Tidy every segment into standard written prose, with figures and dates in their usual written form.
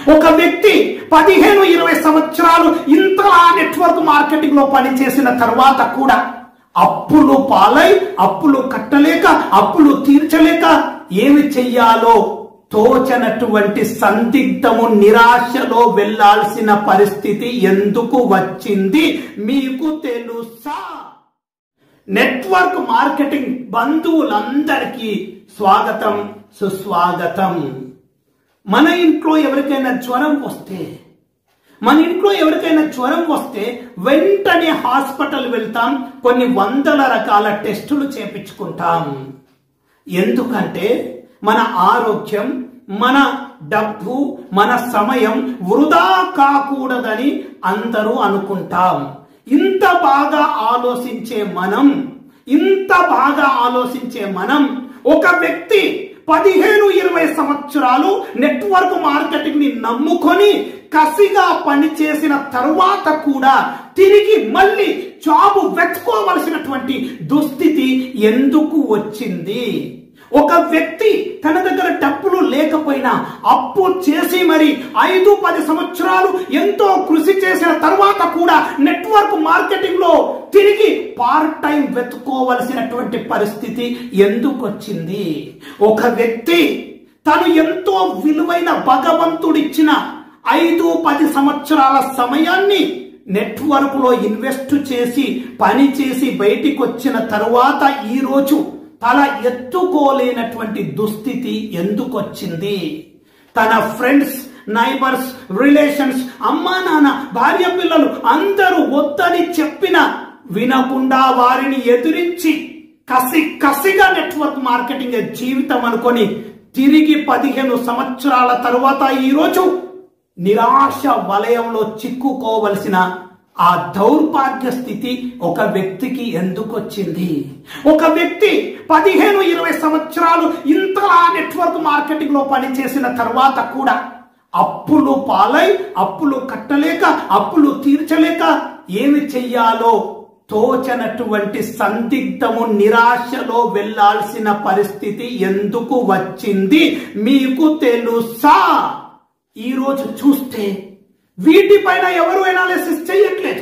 ఒక వ్యక్తి 15-20 సంవత్సరాలు ఇంతలా నెట్వర్క్ మార్కెటింగ్ లో పనిచేసిన తర్వాత కూడా అప్పులు పాలై, అప్పులు కట్టలేక, అప్పులు తీర్చలేక ఏమి చెయ్యాలో తోచనటువంటి సందిగ్ధము, నిరాశలో వెళ్లాల్సిన పరిస్థితి ఎందుకు వచ్చింది మీకు తెలుసా? నెట్వర్క్ మార్కెటింగ్ బంధువులందరికీ స్వాగతం, సుస్వాగతం. మన ఇంట్లో ఎవరికైనా జ్వరం వస్తే వెంటనే హాస్పిటల్ వెళ్తాం, కొన్ని వందల రకాల టెస్టులు చేపించుకుంటాం. ఎందుకంటే మన ఆరోగ్యం, మన డబ్బు, మన సమయం వృధా కాకూడదని అందరూ అనుకుంటాం. ఇంత బాగా ఆలోచించే మనం ఒక వ్యక్తి 15-20 సంవత్సరాలు నెట్వర్క్ మార్కెటింగ్ ని నమ్ముకొని కసిగా పనిచేసిన తరువాత కూడా తిరిగి మళ్ళీ జాబు వెతుకోవలసినటువంటి దుస్థితి ఎందుకు వచ్చింది? ఒక వ్యక్తి తన దగ్గర డబ్బులు లేకపోయినా అప్పు చేసి మరి 5-10 సంవత్సరాలు ఎంతో కృషి చేసిన తర్వాత కూడా నెట్వర్క్ మార్కెటింగ్ లో తిరిగి పార్ట్ టైం వెతుకోవలసినటువంటి పరిస్థితి ఎందుకు వచ్చింది? ఒక వ్యక్తి తను ఎంతో విలువైన భగవంతుడిచ్చిన 5-10 సంవత్సరాల సమయాన్ని నెట్వర్క్ లో ఇన్వెస్ట్ చేసి పని చేసి బయటికి వచ్చిన తరువాత ఈరోజు తల ఎత్తుకోలేనటువంటి దుస్థితి ఎందుకు వచ్చింది? తన ఫ్రెండ్స్, నైబర్స్, రిలేషన్స్, అమ్మా నాన్న, భార్య పిల్లలు అందరూ వద్దని చెప్పిన వినకుండా వారిని ఎదిరించి కసిగా నెట్వర్క్ మార్కెటింగ్ జీవితం అనుకొని తిరిగి 15 సంవత్సరాల తరువాత ఈరోజు నిరాశ వలయంలో చిక్కుకోవలసిన ఆ దౌర్భాగ్య స్థితి ఒక వ్యక్తికి ఎందుకు వచ్చింది? ఒక వ్యక్తి 15-20 సంవత్సరాలు ఇంతలా నెట్వర్క్ మార్కెటింగ్ లో పనిచేసిన తర్వాత కూడా అప్పులు పాలై, అప్పులు కట్టలేక, అప్పులు తీర్చలేక ఏమి చెయ్యాలో తోచనటువంటి సందిగ్ధము, నిరాశలో వెళ్లాల్సిన పరిస్థితి ఎందుకు వచ్చింది మీకు తెలుసా? ఈరోజు చూస్తే వీటిపైన ఎవరు ఎనాలిసిస్ చేయట్లేదు.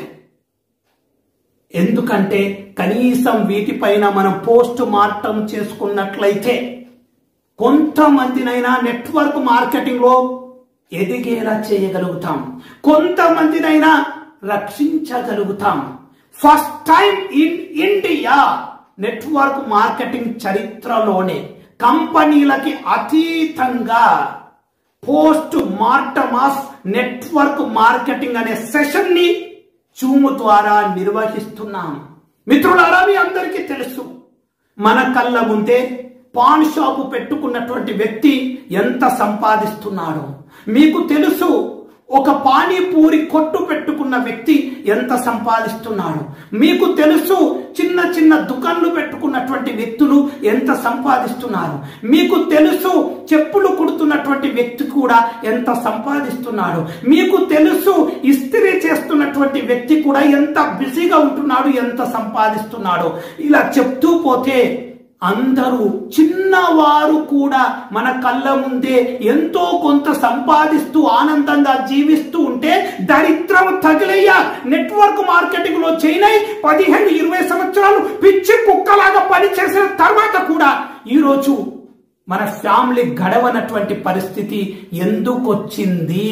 ఎందుకంటే కనీసం వీటిపైన మనం పోస్ట్ మార్టం చేసుకున్నట్లయితే కొంతమందినైనా నెట్వర్క్ మార్కెటింగ్ లో ఎదిగేలా చేయగలుగుతాం, కొంతమందినైనా రక్షించగలుగుతాం. First time in India network marketing చరిత్రలోనే కంపెనీలకి అతీతంగా post mortem of network marketing అనే సెషన్ ని జూమ్ ద్వారా నిర్వహిస్తున్నాం. మిత్రులారా, మీ అందరికీ తెలుసు, మన కళ్ళ ముందే పాన్ షాపు పెట్టుకున్నటువంటి వ్యక్తి ఎంత సంపాదిస్తున్నాడో మీకు తెలుసు. ఒక పానీపూరి కొట్టు పెట్టుకున్న వ్యక్తి ఎంత సంపాదిస్తున్నాడు మీకు తెలుసు. చిన్న చిన్న దుకాన్లు పెట్టుకున్నటువంటి వ్యక్తులు ఎంత సంపాదిస్తున్నారు మీకు తెలుసు. చెప్పులు కుడుతున్నటువంటి వ్యక్తి కూడా ఎంత సంపాదిస్తున్నాడు మీకు తెలుసు. ఇస్త్రీ చేస్తున్నటువంటి వ్యక్తి కూడా ఎంత బిజీగా ఉంటున్నాడు, ఎంత సంపాదిస్తున్నాడు. ఇలా చెప్తూ పోతే అందరూ, చిన్నవారు కూడా మన కళ్ళ ముందే ఎంతో కొంత సంపాదిస్తూ ఆనందంగా జీవిస్తూ ఉంటే దరిద్రం తగిలయ్యా నెట్వర్క్ మార్కెటింగ్ లో చేయినై 15-20 సంవత్సరాలు పిచ్చి కుక్కలాగా పనిచేసిన తర్వాత కూడా ఈరోజు మన ఫ్యామిలీ గడవనటువంటి పరిస్థితి ఎందుకు వచ్చింది?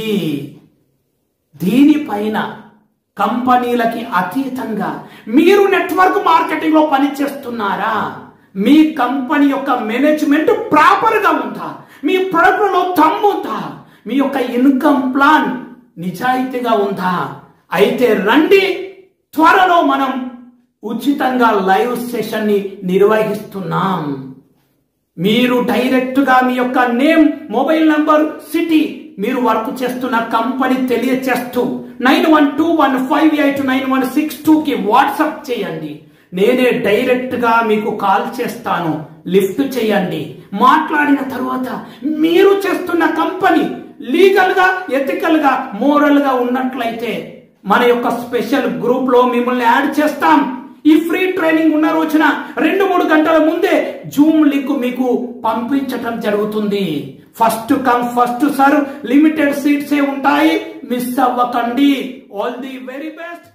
దీనిపైన కంపెనీలకి అతీతంగా మీరు నెట్వర్క్ మార్కెటింగ్ లో పనిచేస్తున్నారా? మీ కంపెనీ యొక్క మేనేజ్మెంట్ ప్రాపర్ గా ఉందా? మీ ప్రొడక్ట్ లో దమ్ముందా? మీ యొక్క ఇన్కమ్ ప్లాన్ నిజాయితీగా ఉందా? అయితే రండి, త్వరలో మనం ఉచితంగా లైవ్ సెషన్ ని నిర్వహిస్తున్నాం. మీరు డైరెక్ట్ గా మీ యొక్క నేమ్, మొబైల్ నంబర్, సిటీ, మీరు వర్క్ చేస్తున్న కంపెనీ తెలియచేస్తూ 9121589162 కి వాట్సాప్ చేయండి. నేనే డైరెక్ట్ గా మీకు కాల్ చేస్తాను. లిఫ్ట్ చేయండి. మాట్లాడిన తర్వాత మీరు చేస్తున్న కంపెనీ లీగల్ గా, ఎథికల్ గా, మోరల్ గా ఉన్నట్లయితే మన యొక్క స్పెషల్ గ్రూప్ లో మిమ్మల్ని యాడ్ చేస్తాం. ఈ ఫ్రీ ట్రైనింగ్ ఉన్న రోజున 2-3 గంటల ముందే జూమ్ లింక్ మీకు పంపించటం జరుగుతుంది. First come first serve, limited సీట్సే ఉంటాయి, మిస్ అవ్వకండి. All the very best.